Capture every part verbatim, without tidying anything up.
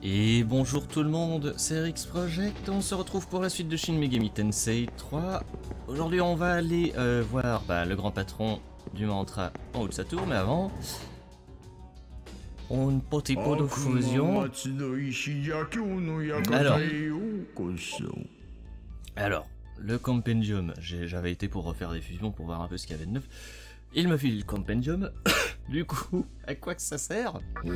Et bonjour tout le monde, c'est R X Project, on se retrouve pour la suite de Shin Megami Tensei trois. Aujourd'hui on va aller euh, voir bah, le grand patron du mantra en haut de sa tour, mais avant... Un petit pot de fusion. Alors, alors le compendium, j'avais été pour refaire des fusions pour voir un peu ce qu'il y avait de neuf. Il me file le compendium, du coup, à quoi que ça sert?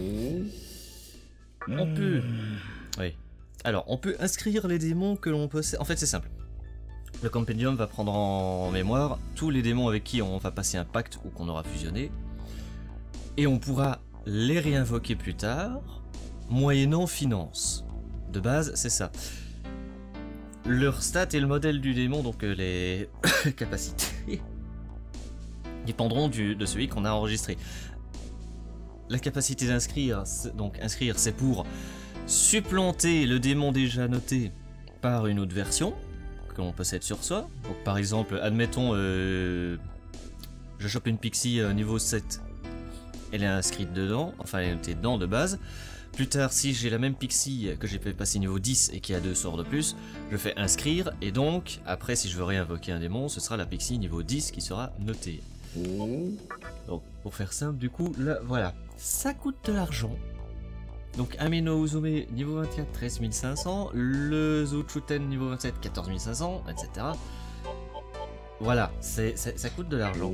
On peut... Oui. Alors, on peut inscrire les démons que l'on possède. En fait, c'est simple. Le compendium va prendre en mémoire tous les démons avec qui on va passer un pacte ou qu'on aura fusionné. Et on pourra les réinvoquer plus tard, moyennant finance. De base, c'est ça. Leur stat et le modèle du démon, donc euh, les capacités, dépendront du, de celui qu'on a enregistré. La capacité d'inscrire, donc inscrire, c'est pour supplanter le démon déjà noté par une autre version que l'on possède sur soi. Donc par exemple, admettons, euh, je chope une pixie euh, niveau sept, elle est inscrite dedans, enfin elle était dedans de base. Plus tard, si j'ai la même pixie que j'ai fait passer niveau dix et qui a deux sorts de plus, je fais inscrire, et donc, après si je veux réinvoquer un démon, ce sera la pixie niveau dix qui sera notée. Donc, pour faire simple, du coup, là, voilà. Ça coûte de l'argent. Donc, Amino Uzume niveau vingt-quatre, treize mille cinq cents. Le Zuchuten niveau vingt-sept, quatorze mille cinq cents, et cetera. Voilà, c'est, ça coûte de l'argent.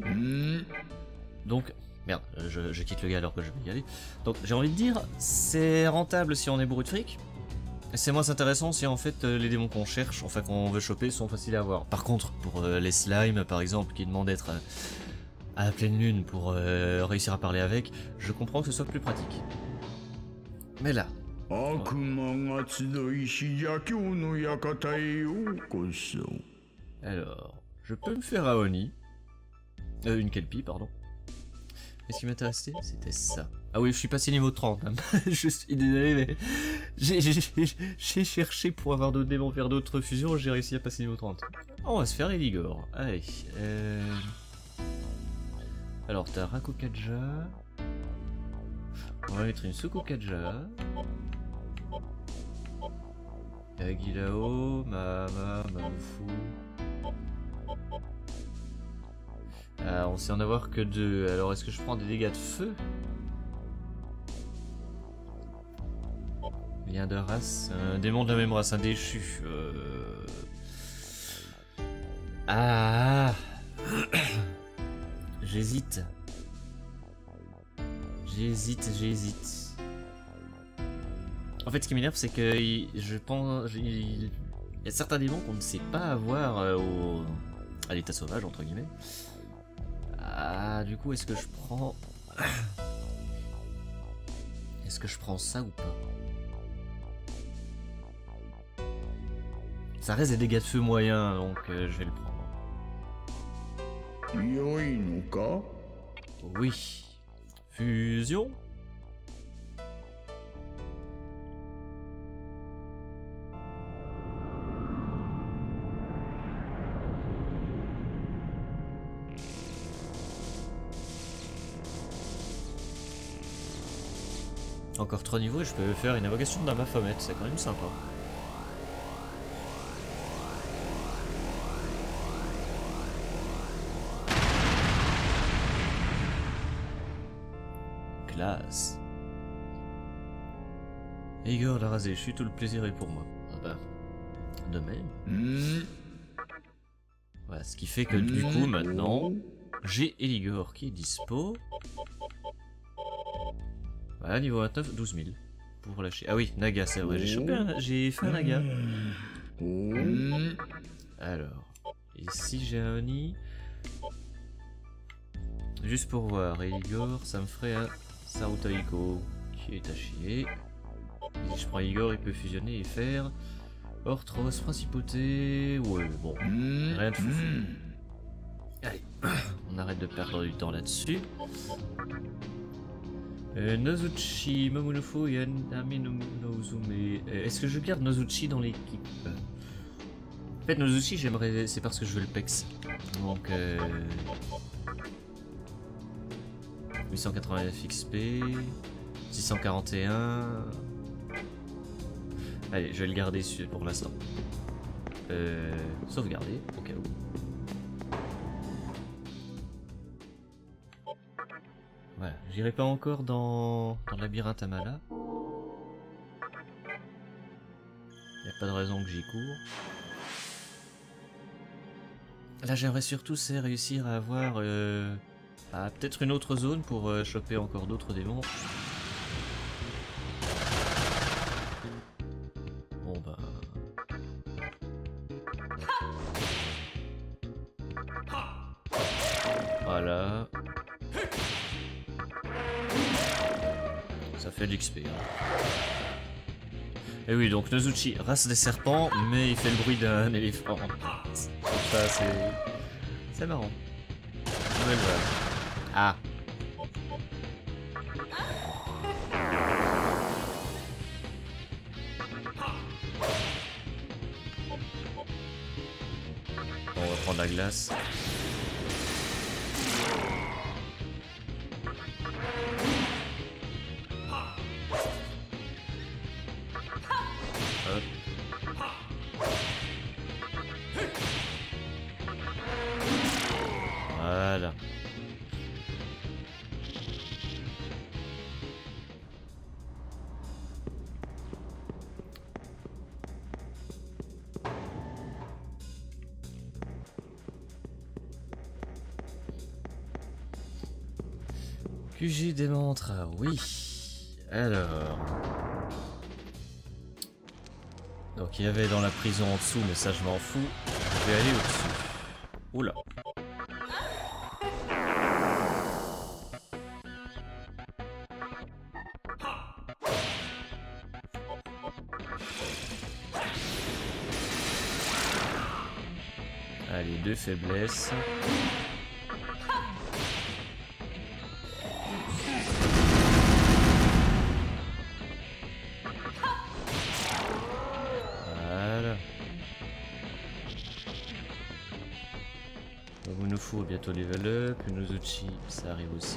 Donc, merde, je, je quitte le gars alors que je vais y aller. Donc, j'ai envie de dire, c'est rentable si on est bourré de fric. C'est moins intéressant si en fait les démons qu'on cherche, enfin qu'on veut choper, sont faciles à avoir. Par contre, pour euh, les slimes par exemple, qui demandent d'être euh, à la pleine lune pour euh, réussir à parler avec, je comprends que ce soit plus pratique. Mais là... Ouais. Alors, je peux me faire Aoni. Euh, une Kelpie, pardon. Qu'est-ce qui m'intéressait? C'était ça. Ah oui, je suis passé niveau trente. Hein. Je suis désolé, mais j'ai cherché pour avoir d'autres démons, faire d'autres fusions, j'ai réussi à passer niveau trente. Oh, on va se faire Eligor. Allez. Euh... Alors, t'as Rakukaja. On va mettre une Sukukaja. Agilao, Mama, Mamufu. Ah, on sait en avoir que deux. Alors, est-ce que je prends des dégâts de feu? Lien de race, un démon de la même race, un déchu. Euh... Ah, j'hésite. J'hésite, j'hésite. En fait, ce qui m'énerve, c'est que je pense, il y a certains démons qu'on ne sait pas avoir euh, au... à l'état sauvage entre guillemets. Ah, du coup, est-ce que je prends... Est-ce que je prends ça ou pas? Ça reste des dégâts de feu moyens, donc euh, je vais le prendre. Oui. Fusion. Encore trois niveaux et je peux faire une invocation d'un Baphomet, c'est quand même sympa. Classe. Igor l'a rasé, je suis tout le plaisir est pour moi. Ah bah, de même. Mm. Voilà, ce qui fait que du coup maintenant, j'ai Eligor qui est dispo. Voilà, niveau vingt-neuf, douze mille. Pour lâcher. Ah oui, Naga, c'est vrai, j'ai chopé un... j'ai fait un Naga. Alors, ici j'ai un Oni. Juste pour voir, Eligor, ça me ferait un Sarutoiko qui est à chier. Si je prends Igor, il peut fusionner et faire Orthros, Principauté. Ouais, bon, rien de fou. Allez, on arrête de perdre du temps là-dessus. Euh, Nozuchi, Momonofu et Amino Uzume. Euh, Est-ce que je garde Nozuchi dans l'équipe? En fait, Nozuchi, j'aimerais. C'est parce que je veux le pex. Donc. Euh... huit cent quatre-vingt-neuf X P. six cent quarante et un. Allez, je vais le garder pour l'instant. Euh, sauvegarder, au cas où. Voilà, j'irai pas encore dans, dans le labyrinthe à Mala. Y a pas de raison que j'y cours. Là, j'aimerais surtout c'est réussir à avoir euh, à peut-être une autre zone pour euh, choper encore d'autres démons. Bon bah... Voilà. Ça fait de l'X P. Hein. Et oui, donc Nozuchi, race des serpents, mais il fait le bruit d'un éléphant. Ça, c'est... C'est marrant. Nouvelle vague. Ah. Bon, on va prendre la glace. Hop. Voilà. Q G démontre, oui. Alors. Donc il y avait dans la prison en dessous, mais ça je m'en fous. Je vais aller au-dessus. Oula. Allez, deux faiblesses. Voilà. Momonofu bientôt level up. Nozuchi, ça arrive aussi.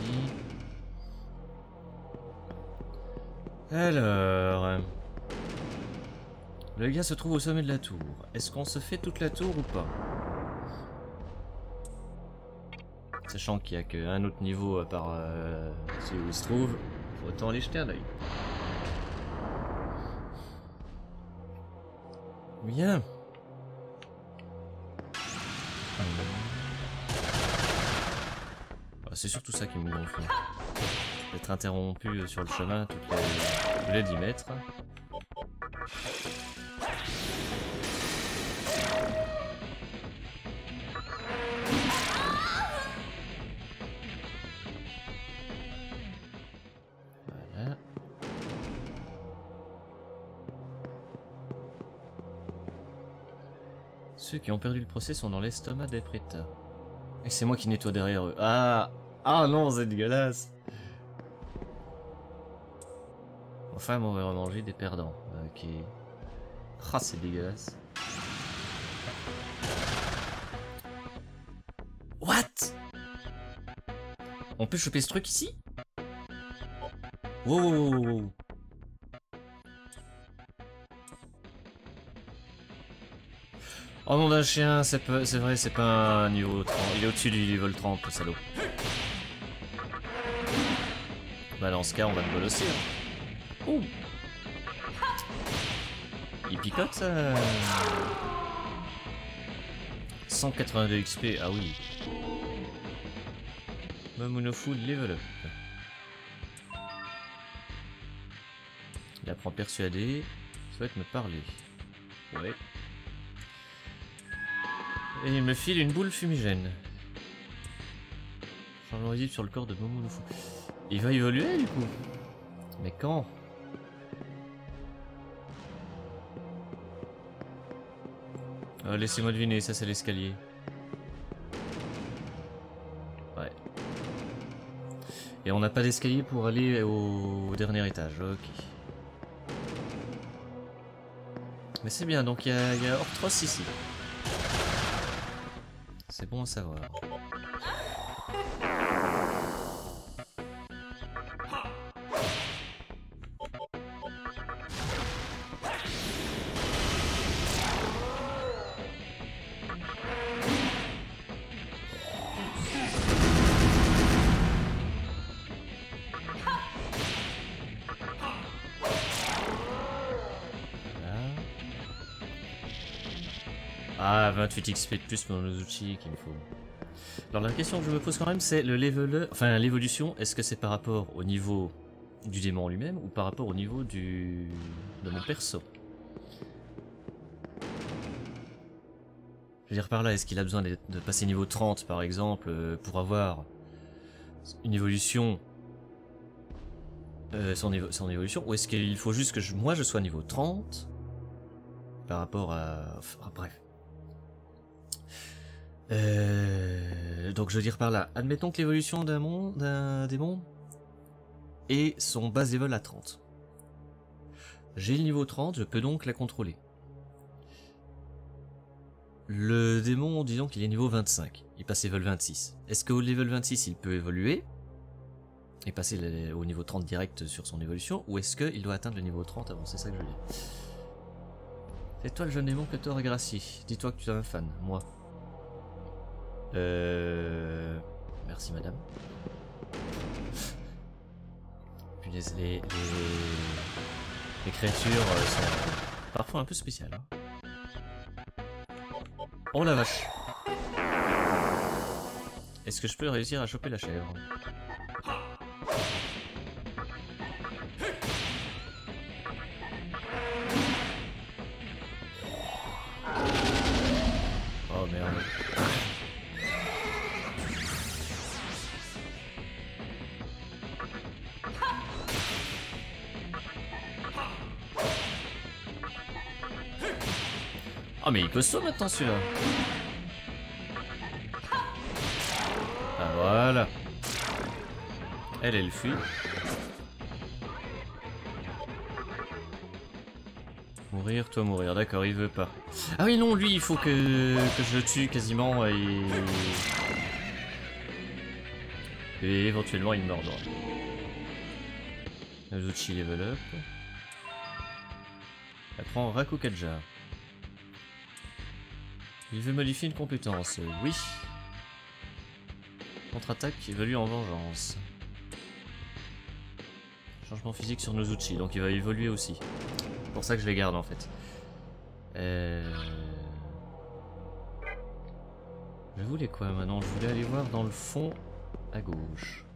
Alors... Le gars se trouve au sommet de la tour. Est-ce qu'on se fait toute la tour ou pas? Sachant qu'il n'y a qu'un autre niveau à part euh, celui où il se trouve, faut autant aller jeter un oeil. Bien. Ah, c'est surtout ça qui me gonfle. D'être interrompu sur le chemin toutes les, tous les dix mètres. Voilà. Ceux qui ont perdu le procès sont dans l'estomac des prêtas. Et c'est moi qui nettoie derrière eux. Ah, ah non, c'est dégueulasse. Enfin, on va remanger des perdants. Ok. Ah, c'est dégueulasse. What? On peut choper ce truc ici? Wow, wow, wow, wow. Oh nom d'un chien, c'est vrai, c'est pas un niveau trente. Il est au-dessus du level trente, le salaud. Bah dans ce cas, on va le bolosser. Hein. Ouh. Il picote ça. cent quatre-vingt-deux X P, ah oui. Momonofu level up. Il apprend persuadé. Souhaite me parler. Ouais. Et il me file une boule fumigène. Changement visible sur le corps de Momonofu. Il va évoluer du coup. Mais quand? euh, Laissez-moi deviner, ça c'est l'escalier. Ouais. Et on n'a pas d'escalier pour aller au... au dernier étage, ok. Mais c'est bien, donc il y a, y a Orthros ici. C'est bon à savoir. Ah, vingt-huit X P de plus pour nos outils qu'il me faut. Alors la question que je me pose quand même, c'est le level, enfin l'évolution, est-ce que c'est par rapport au niveau du démon lui-même ou par rapport au niveau du de mon perso? Je veux dire par là, est-ce qu'il a besoin de, de passer niveau trente par exemple euh, pour avoir une évolution, euh, son, évo son évolution, ou est-ce qu'il faut juste que je, moi je sois niveau trente par rapport à... Enfin, bref. Euh, donc je veux dire par là, admettons que l'évolution d'un monde, d'un démon et son base level à trente. J'ai le niveau trente, je peux donc la contrôler. Le démon, disons qu'il est niveau vingt-cinq, il passe level vingt-six. Est-ce qu'au level vingt-six il peut évoluer et passer le, au niveau trente direct sur son évolution, ou est-ce qu'il doit atteindre le niveau trente avant? C'est ça que je veux dire. C'est toi le jeune démon que Thor et Gracie. Dis-toi que tu es un fan, moi. Euh... Merci madame. Punaise, les, les... les créatures sont parfois un peu spéciales. Hein. Oh la vache. Est-ce que je peux réussir à choper la chèvre? Oh merde. Ah mais il costaud maintenant celui-là. Ah voilà. Elle, elle fuit. Mourir, toi mourir, d'accord, il veut pas. Ah oui non, lui il faut que, que je le tue quasiment et... Et éventuellement il mordra. Azuchi level up. Elle prend Rakukaja. Il veut modifier une compétence, oui. Contre-attaque évolue en vengeance. Changement physique sur nos outils, donc il va évoluer aussi. C'est pour ça que je les garde en fait. Euh... Je voulais quoi maintenant? Je voulais aller voir dans le fond à gauche.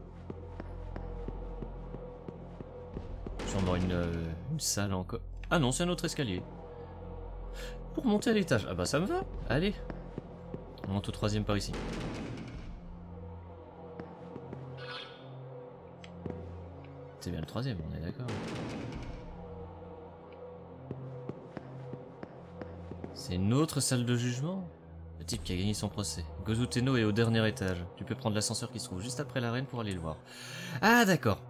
Sûrement une, euh, une salle encore. Ah non, c'est un autre escalier. Pour monter à l'étage. Ah bah ça me va. Allez. On monte au troisième par ici. C'est bien le troisième, on est d'accord. C'est une autre salle de jugement. Le type qui a gagné son procès. Gozu Tenno est au dernier étage. Tu peux prendre l'ascenseur qui se trouve juste après l'arène pour aller le voir. Ah d'accord.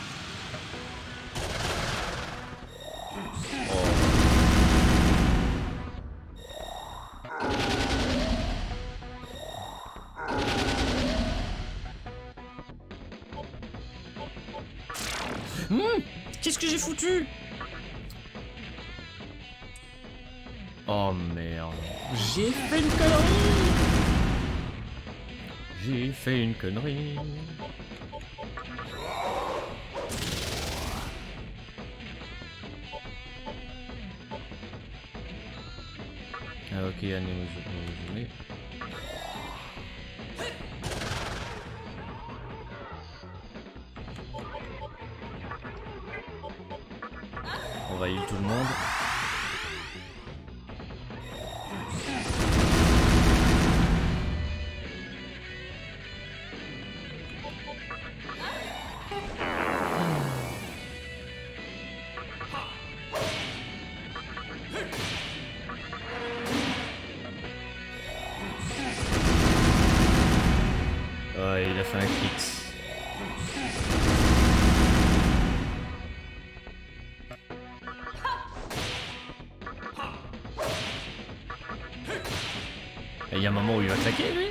Mmh, qu'est-ce que j'ai foutu? Oh merde. J'ai fait une connerie. J'ai fait une connerie. Ah ok, allez, vous jouez. On va heal tout le monde. Ouais, il a fait un crit. Il y a un moment où il va claquer lui.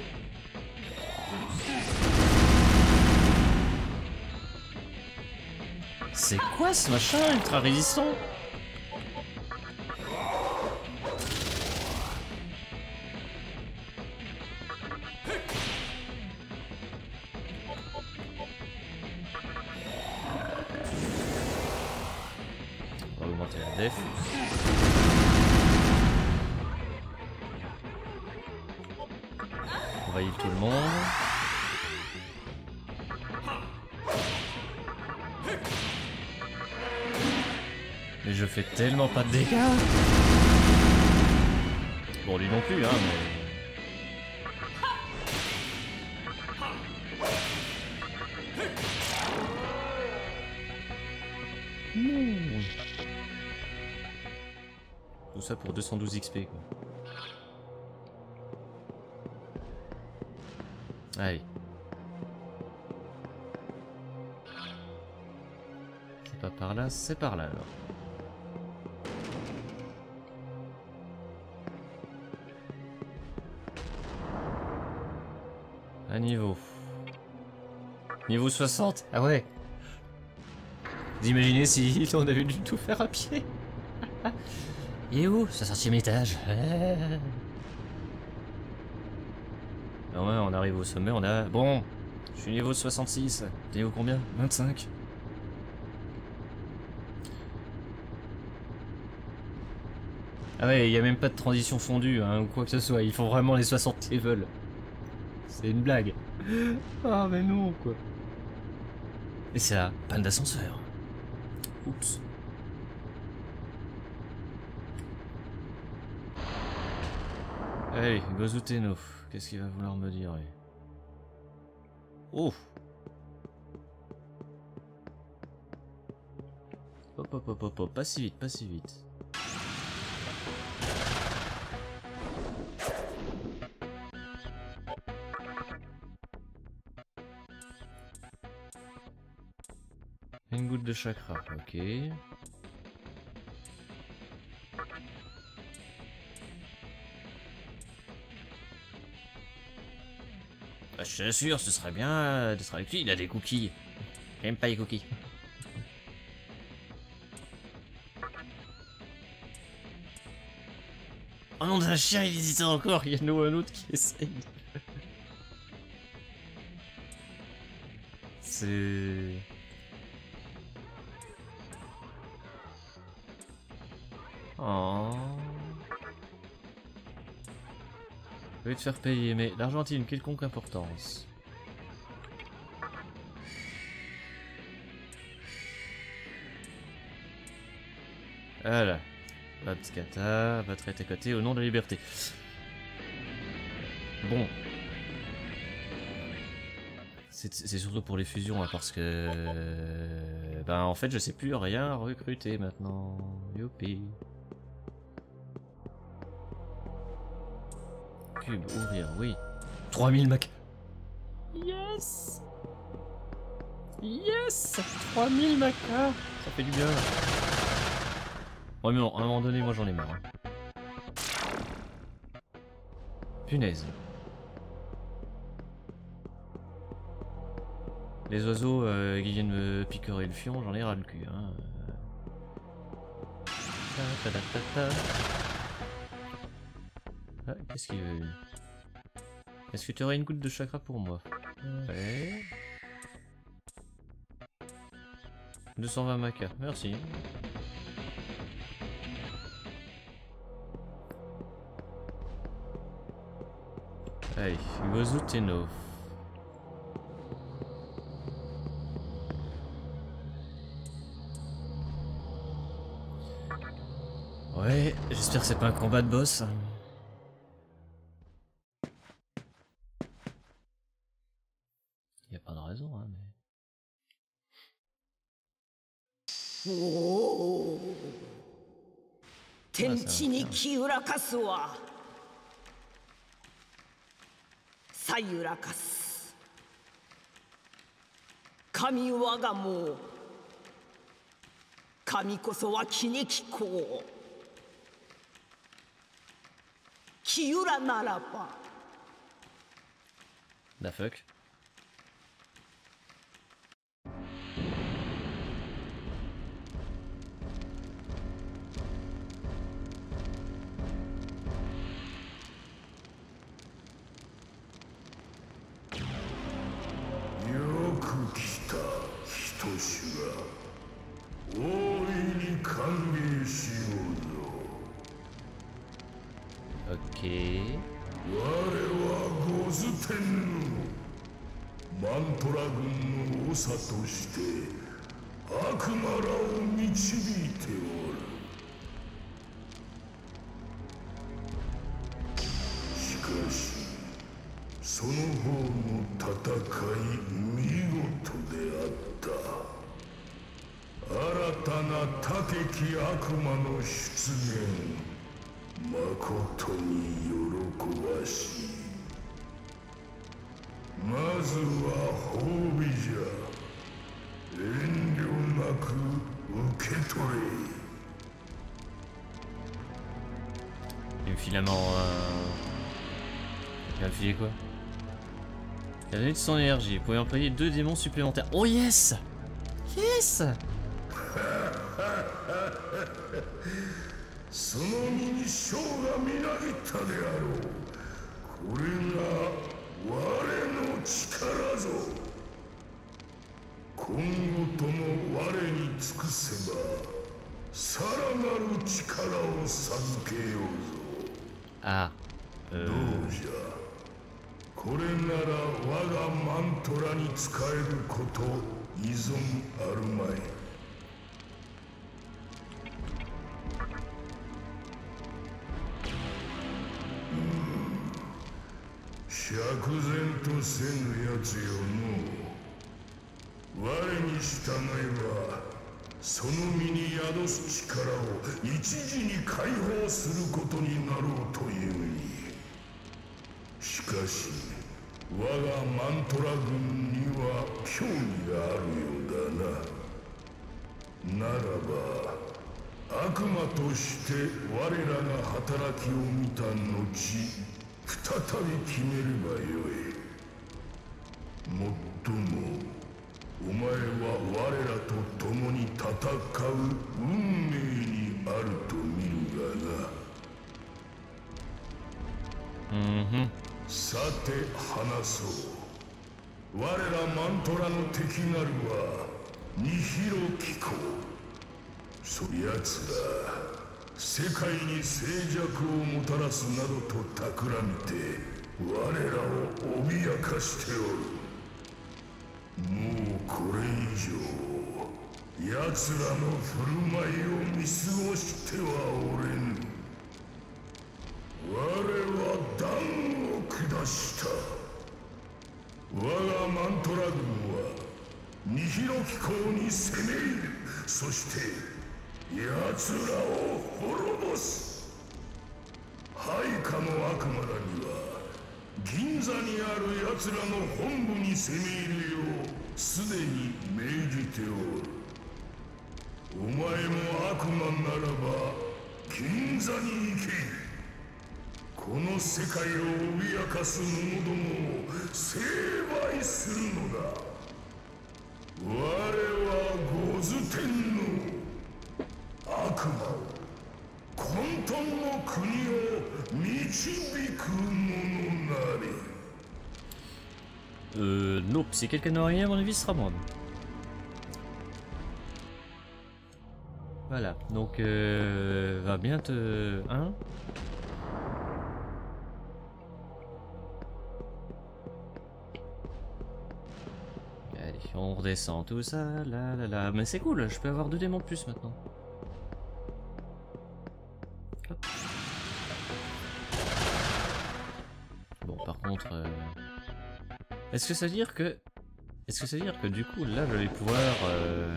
C'est quoi ce machin ultra résistant? On va augmenter la def. va heal tout le monde. Mais je fais tellement pas de dégâts. Bon, lui non plus, hein, mais... Non. Tout ça pour deux cent douze X P, quoi. Allez. C'est pas par là, c'est par là, alors. Un niveau. Niveau soixante. Ah ouais. Vous imaginez si on avait dû tout faire à pied. Il est où ce centième étage? Non ouais, on arrive au sommet, on a... Bon, je suis niveau soixante-six. T'es niveau combien? vingt-cinq. Ah ouais, il n'y a même pas de transition fondue, hein, ou quoi que ce soit. Ils font vraiment les soixante levels. C'est une blague. Ah mais non, quoi. Et c'est la panne d'ascenseur. Oups. Allez, Gozuteno. Qu'est-ce qu'il va vouloir me dire, lui? Oh! Hop hop hop hop hop, pas si vite, pas si vite. Une goutte de chakra, ok. Bah, je t'assure, ce serait bien d'être avec lui, il a des cookies. J'aime pas les cookies. Oh non, d'un chien, il hésitait encore, il y en a un autre qui essaye. C'est... Oh. Je vais te faire payer, mais l'argent a-t-il une quelconque importance? Voilà. Vatkata va te à côté au nom de la liberté. Bon. C'est surtout pour les fusions, hein, parce que... Ben en fait je sais plus rien recruter maintenant. Youpi. Cube, ouvrir, oui. trois mille Mac. Yes. Yes. trois mille Mac. Ça fait du bien. Ouais mais non, à un moment donné, moi j'en ai marre. Hein. Punaise. Les oiseaux euh, qui viennent me piquerer le fion, j'en ai ras le cul. Hein. Ta -ta -ta -ta -ta. Ah, qu'est-ce qu'il veut? Est-ce que tu aurais une goutte de chakra pour moi? Ouais. deux cent vingt maca, merci. Allez, Gozuteno. Ouais, j'espère que c'est pas un combat de boss. Y a pas de raison, hein, mais... Oh. Tenchi ni kiurakasu wa sayurakasu. Kami waga mo. Kami koso wa ki ni kikou. Kiura naraba. The fuck? Ok. 我はゴズテンヌマントラ軍の長として悪魔らを導いておる。しかしその方の戦い見事であった。新たな高き悪魔の出現、まことに喜ばしい。まずは褒美じゃ。遠慮なく受け取れ。 Il me file la mort. Euh... Il va me filer quoi? Il a donné de son énergie. Vous pouvez employer deux démons supplémentaires. Oh yes! Yes! その身に将がみなぎったであろう。これが我の力ぞ。今後とも我に尽くせばさらなる力を授けようぞ。 あ、 どうじゃ。これなら我がマントラに使えること依存あるまい。釈然とせぬやつよの。我に従えばその身に宿す力を一時に解放することになろうというに。しかし我がマントラ軍には興味があるようだな。ならば悪魔として我らが働きを見た後再び決めればよい。もっともお前は我らと共に戦う運命にあると見るがな。 うんふん。 さて話そう。我らマントラの敵なるはニヒロ機構。そやつら世界に静寂をもたらすなどと企みて我らを脅かしておる。もうこれ以上奴らの振る舞いを見過ごしてはおれぬ。我は断を下した。我がマントラ軍はニヒロ機構に攻め入る。そして奴らを滅ぼす。配下の悪魔らには銀座にある奴らの本部に攻め入るようすでに命じておる。お前も悪魔ならば銀座に行け。この世界を脅かす者どもを成敗するのだ。我はゴズ天の悪魔を混沌の国を導く者なり。 Euh, nope, si quelqu'un n'a rien, à mon avis, ce sera moi. Voilà, donc euh, va bien te... Hein? Allez, on redescend tout ça, là, là, là. Mais c'est cool, je peux avoir deux démons de plus maintenant. Hop. Bon, par contre... Euh... Est-ce que ça veut dire que... Est-ce que ça veut dire que du coup, là, je vais pouvoir... Euh...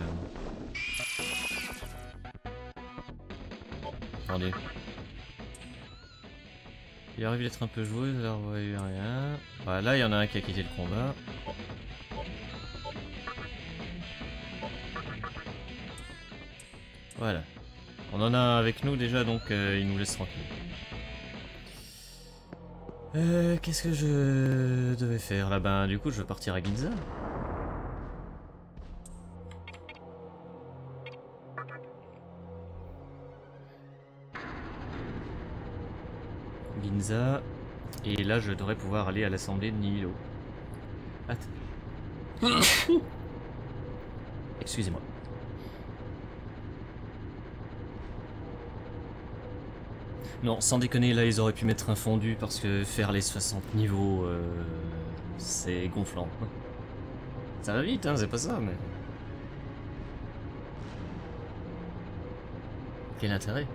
Attendez. Il arrive d'être un peu joué, là, on voit rien. Voilà, là, il y en a un qui a quitté le combat. Voilà. On en a un avec nous déjà, donc euh, il nous laisse tranquille. Euh, qu'est-ce que je devais faire là? Ben, du coup, je veux partir à Ginza. Ginza. Et là, je devrais pouvoir aller à l'assemblée de Nihilo. Attends. Excusez-moi. Non, sans déconner, là ils auraient pu mettre un fondu parce que faire les soixante niveaux, euh, c'est gonflant. Ça va vite, hein, c'est pas ça, mais... Quel intérêt?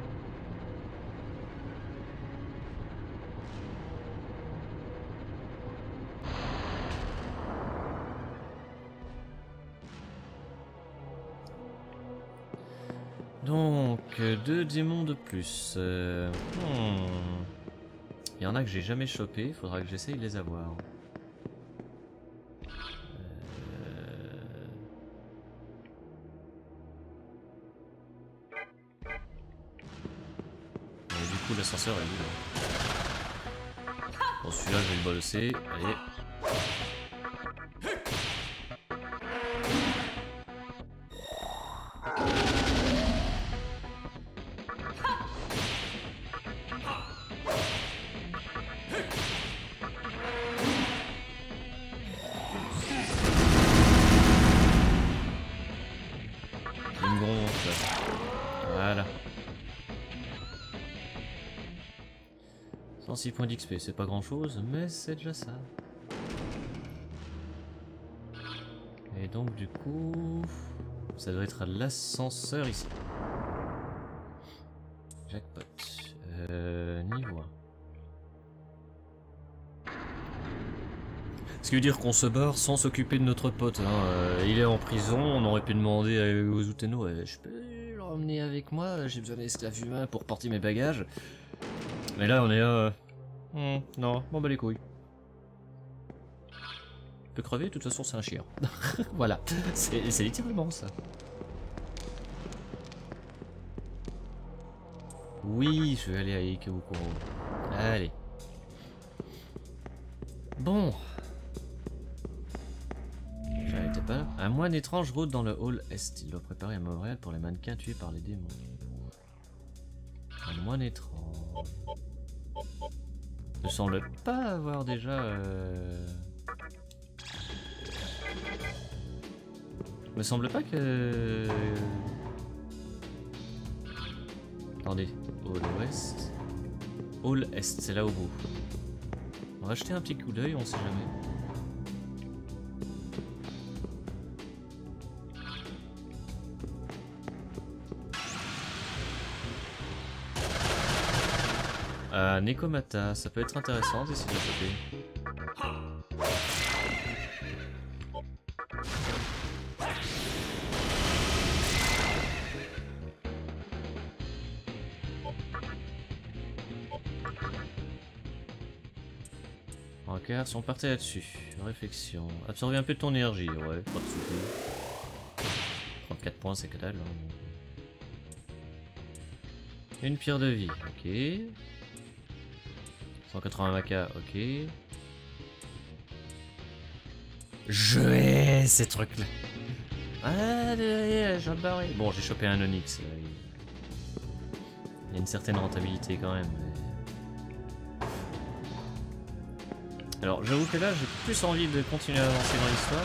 Donc, euh, deux démons de plus. Euh, hmm. Il y en a que j'ai jamais chopé, il faudra que j'essaye de les avoir. Euh... Et du coup, l'ascenseur est où là? Bon, celui-là, je vais le bolosser. Allez. Voilà. cent six points d'X P, c'est pas grand chose, mais c'est déjà ça. Et donc du coup, ça doit être à l'ascenseur ici. Jackpot. Euh, niveau un. Ce qui veut dire qu'on se barre sans s'occuper de notre pote. Hein. Euh, il est en prison, on aurait pu demander à Ozuteno, euh, je peux le ramener avec moi, j'ai besoin d'esclaves humains pour porter mes bagages. Mais là on est là... Euh... Hmm, non, bon bah les couilles. Il peut crever, de toute façon c'est un chien. Voilà, c'est littéralement ça. Oui, je vais aller à Ikebukuro. Allez. Bon. J'arrêtais pas. Un moine étrange rôde dans le hall est. Il doit préparer un memorial pour les mannequins tués par les démons. Un moine étrange. Ne semble pas avoir déjà... Euh... Me semble pas que... Attendez. Hall ouest. Hall est, c'est là au bout. On va jeter un petit coup d'œil, on sait jamais. Ah, Nekomata, ça peut être intéressant d'essayer de le choper. Ok, si on partait là-dessus. Réflexion. Absorber un peu de ton énergie, ouais, pas de soucis. trente-quatre points, c'est que dalle. Hein. Une pierre de vie, ok. cent quatre-vingts maca, ok. Je hais ces trucs là. Ah, j'ai barré. Bon, j'ai chopé un Onyx. Il y a une certaine rentabilité quand même. Mais... Alors, j'avoue que là, j'ai plus envie de continuer à avancer dans l'histoire.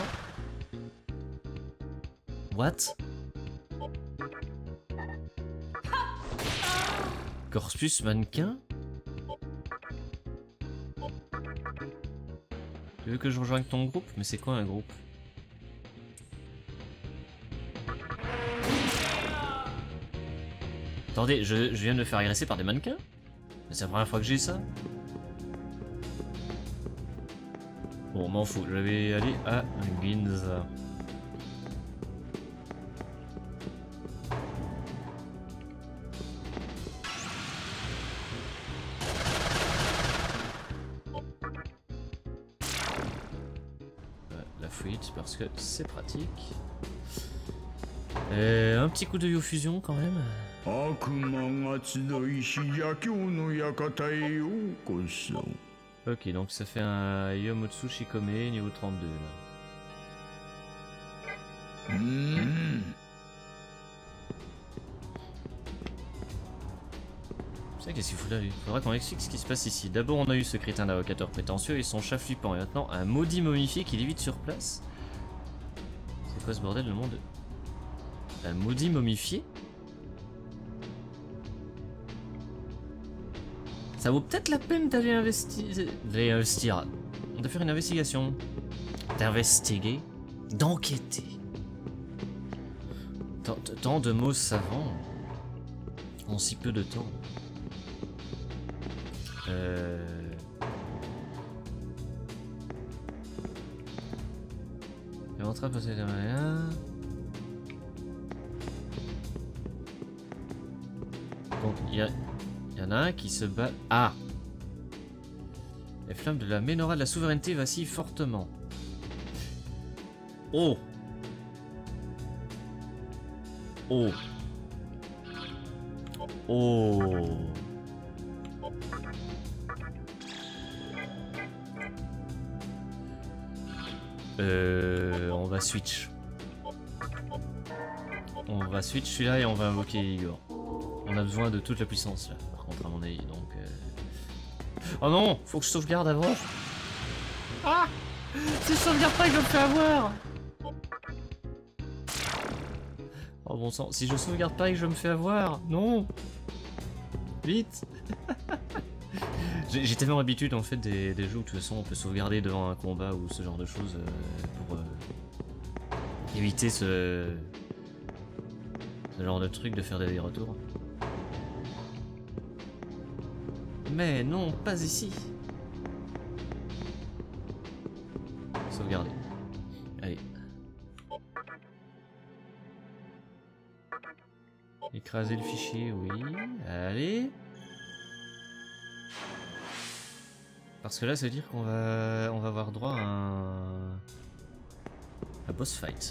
What? Corpus mannequin? Tu veux que je rejoigne ton groupe? Mais c'est quoi un groupe? Attendez, je, je viens de me faire agresser par des mannequins? C'est la première fois que j'ai ça? Bon, m'en fous, je vais aller à Ginza. La fuite parce que c'est pratique. Et un petit coup de Yo-Fusion quand même. Ok, donc ça fait un Yomotsu Shikome niveau trente-deux là. Mmh. C'est qu'est-ce qu'il faut là lui? Faudra qu'on explique ce qui se passe ici. D'abord on a eu ce crétin d'invocateur prétentieux et son chat flippant. Et maintenant un maudit momifié qui lévite sur place. C'est quoi ce bordel le monde? Un maudit momifié? Ça vaut peut-être la peine d'aller investi... d'aller investir. De faire une investigation. D'investiguer. D'enquêter. Tant, tant de mots savants. En si peu de temps. Euh... Je vais rentrer à passer de rien. Donc il y, a... y en a un qui se bat. Ah! Les flammes de la menorah de la souveraineté vacillent fortement. Oh! Oh! Oh! Euh, on va switch. On va switch celui-là et on va invoquer Igor. On a besoin de toute la puissance là, par contre à mon avis, donc... Euh... Oh non! Faut que je sauvegarde avant! Ah! Si je sauvegarde pas, je me fais avoir! Oh bon sang, si je sauvegarde pas et que je me fais avoir! Non! Vite! J'ai tellement l'habitude en fait des, des jeux où de toute façon on peut sauvegarder devant un combat ou ce genre de choses euh, pour euh, éviter ce, ce genre de truc de faire des retours. Mais non, pas ici. Sauvegarder. Allez. Écraser le fichier, oui. Allez. Parce que là, ça veut dire qu'on va, on va avoir droit à un, un boss fight.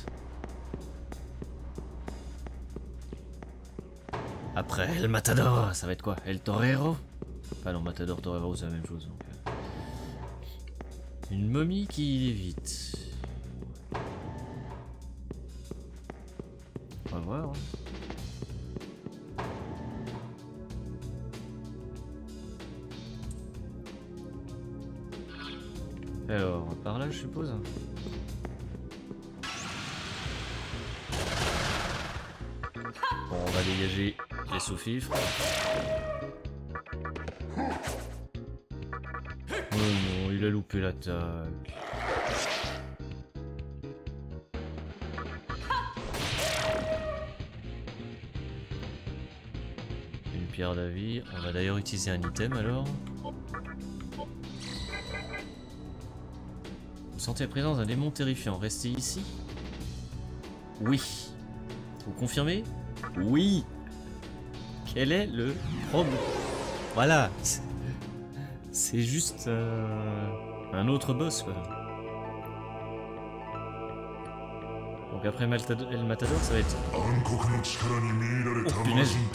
Après, El Matador, ça va être quoi? El Torero? Enfin non, Matador, Torero, c'est la même chose. Donc, euh... une momie qui évite. On va voir. Hein. Alors, par là, je suppose. Bon, on va dégager les sous-fifres. Oh non, il a loupé l'attaque. Une pierre d'avis. On va d'ailleurs utiliser un item alors. Vous sentez la présence d'un démon terrifiant. Restez ici. Oui. Vous confirmez? Oui. Quel est le problème? Voilà. C'est juste euh, un autre boss quoi. Donc après El Matador, ça va être... Oh punaise.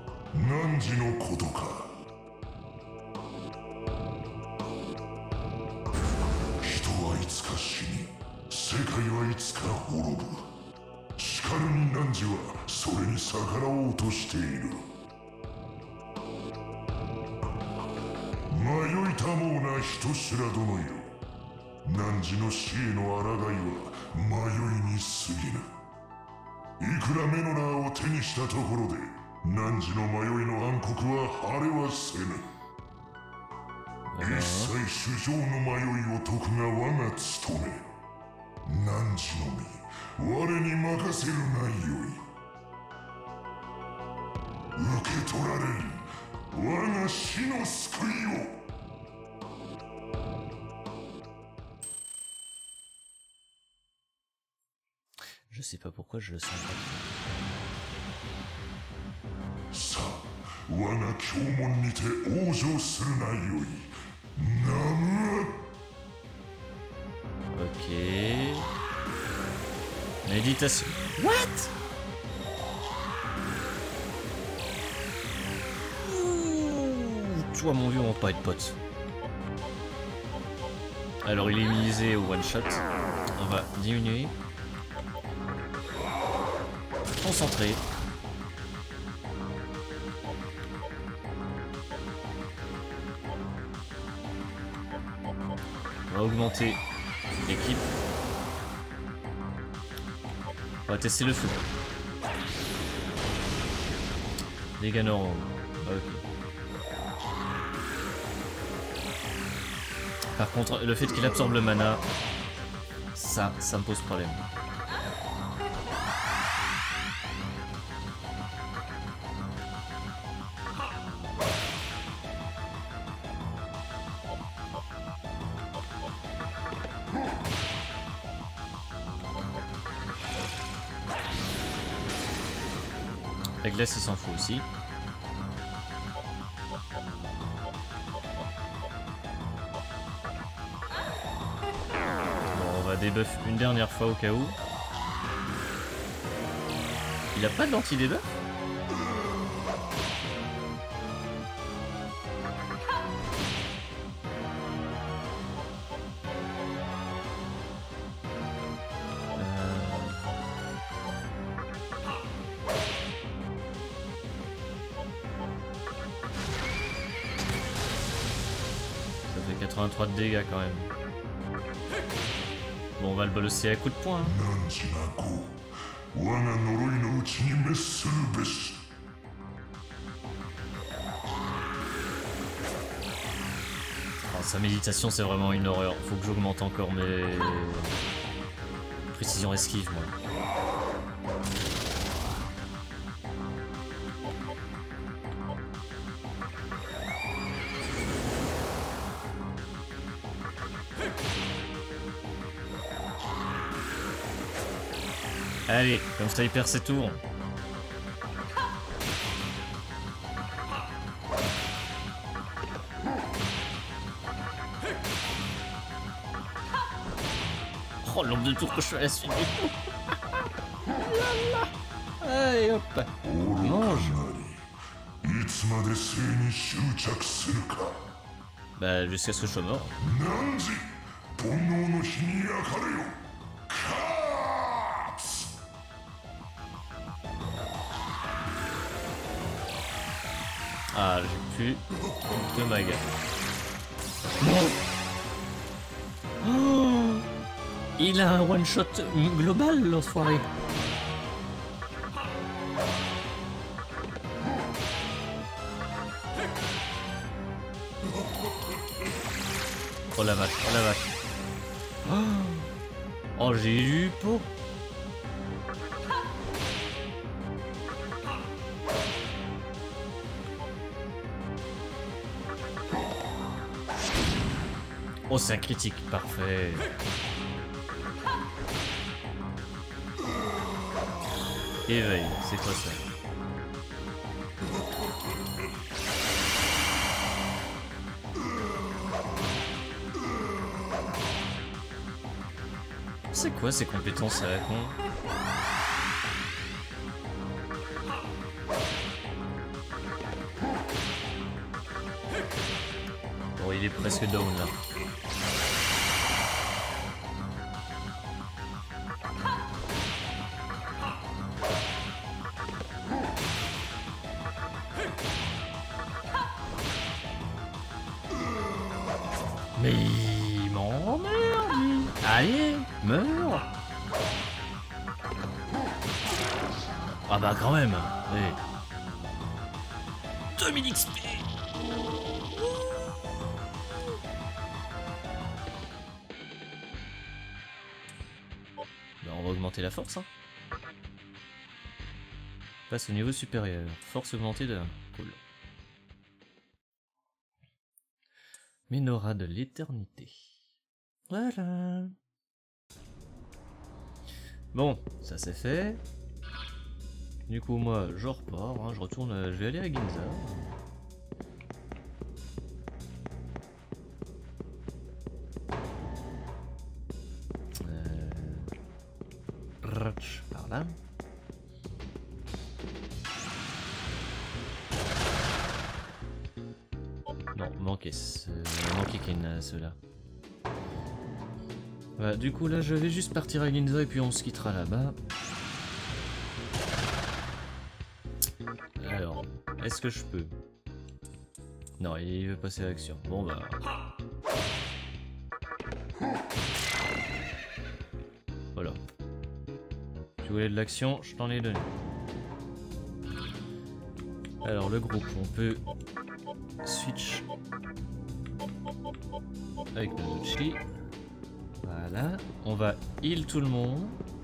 Je sais pas pourquoi je le sens pas. Ok. Méditation. What? Ouh, toi mon vieux, on va pas être potes. Alors il est misé au one shot. On va diminuer. Concentré. On va augmenter l'équipe. On va tester le feu. Dégâts normaux. Ok. Par contre, le fait qu'il absorbe le mana, ça, ça me pose problème. La glace, il s'en fout aussi. Débuff une dernière fois au cas où. Il a pas d'anti-débuff? Ça fait quatre-vingt-trois de dégâts quand même. Bon, on va le bolosser à coup de poing. Hein. Oh, sa méditation, c'est vraiment une horreur. Faut que j'augmente encore mes précision esquive, moi. Allez, comme ça il perd ses tours. Oh, le nombre de tours que je fais à la suite. Allez, hop. Mange. Bah, jusqu'à ce que je sois mort. Ah, j'ai plus de maga. Oh, il a un one shot global, l'enfoiré. Oh la vache, oh la vache. Oh, j'ai eu pour. Oh, c'est un critique, parfait. Éveil, c'est quoi ça? C'est quoi ces compétences à la con? Bon, il est presque down là. Mais il m'emmerde. Allez, meurs. Ah bah quand même. Allez. deux mille X P. Bah on va augmenter la force. Hein. Passe au niveau supérieur. Force augmentée de un. Cool. Menorah de l'éternité. Voilà. Bon, ça c'est fait. Du coup, moi, je repars. Hein, je retourne. Je vais aller à Ginza. Euh... Par là. Non, manquait ce... manquait Ken, ceux-là. Voilà, du coup là je vais juste partir à Ginza et puis on se quittera là-bas. Alors, est-ce que je peux? Non, il veut passer à l'action. Bon bah... Voilà. Tu voulais de l'action, je t'en ai donné. Alors le groupe, on peut switch Avec Nozuchi. Voilà. On va heal tout le monde.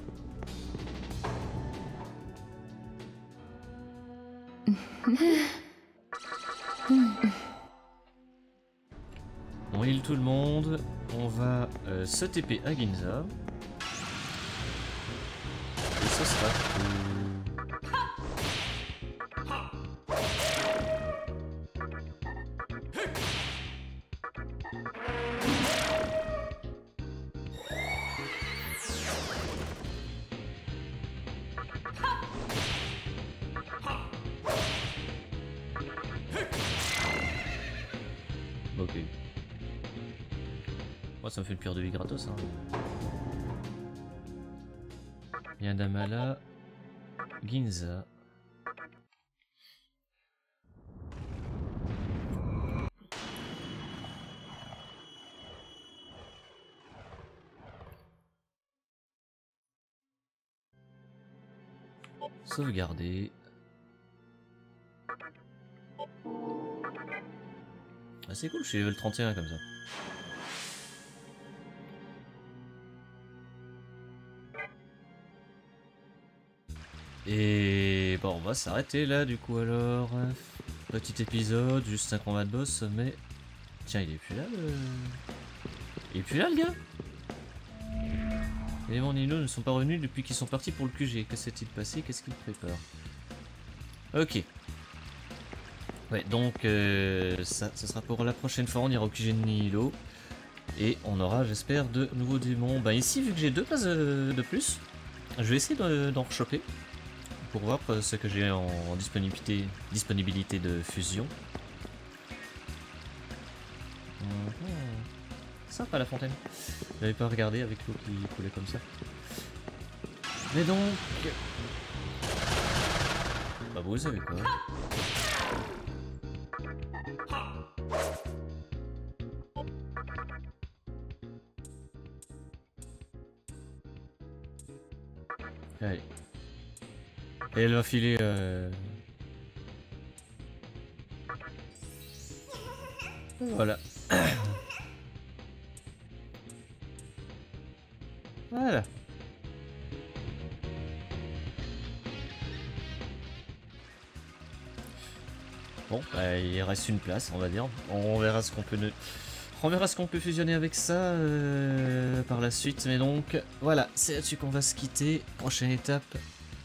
On heal tout le monde. On va euh, se T P à Ginza. Et ce sera tout. Ok. Moi ça me fait le pire de vie gratos hein. Yandamala, Ginza. Sauvegarder. Ah, c'est cool, je suis level trente et un comme ça. Et bon, on va s'arrêter là du coup alors. Petit épisode, juste un combat de boss, mais... Tiens, il est plus là le... Il est plus là le gars. Les éléments Nino ne sont pas revenus depuis qu'ils sont partis pour le Q G. Que s'est-il passé? Qu'est-ce qu'il prépare? Ok. Ouais, donc euh, ça, ça sera pour la prochaine fois. On ira au Q G de Nihilo. Et on aura, j'espère, de nouveaux démons. Bah ici, vu que j'ai deux bases de plus, je vais essayer d'en rechoper. Pour voir ce que j'ai en, en disponibilité, disponibilité de fusion. Mmh. Sympa la fontaine. J'avais pas regardé avec l'eau qui coulait comme ça. Mais donc... Bah vous savez quoi. Allez. Et elle va filer... Euh... Voilà. Voilà. Bon, bah, il reste une place, on va dire. On verra ce qu'on peut... Ne... On verra ce qu'on peut fusionner avec ça euh, par la suite. Mais donc, voilà, c'est là-dessus qu'on va se quitter. Prochaine étape.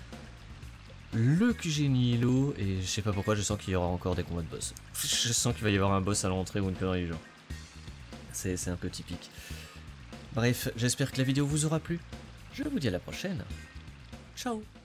Le Q G Nihilo, et je sais pas pourquoi, je sens qu'il y aura encore des combats de boss. Je sens qu'il va y avoir un boss à l'entrée ou une connerie du genre. C'est un peu typique. Bref, j'espère que la vidéo vous aura plu. Je vous dis à la prochaine. Ciao.